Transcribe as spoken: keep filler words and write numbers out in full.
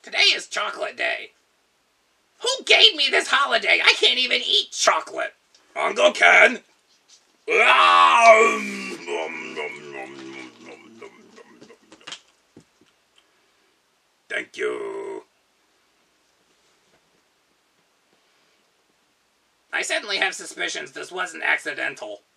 Today is chocolate day. Who gave me this holiday? I can't even eat chocolate. Uncle Ken. Thank you. I suddenly have suspicions this wasn't accidental.